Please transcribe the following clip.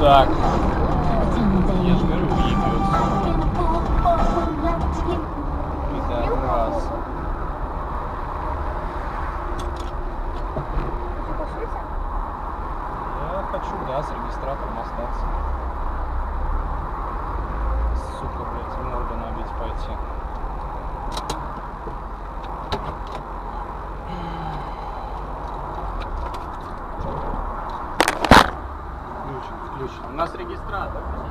Так. Я же говорю, уебется. Пидорас. Я хочу, да, с регистратором остаться. Сука, блядь, морду набить пойти. Включен. У нас регистратор.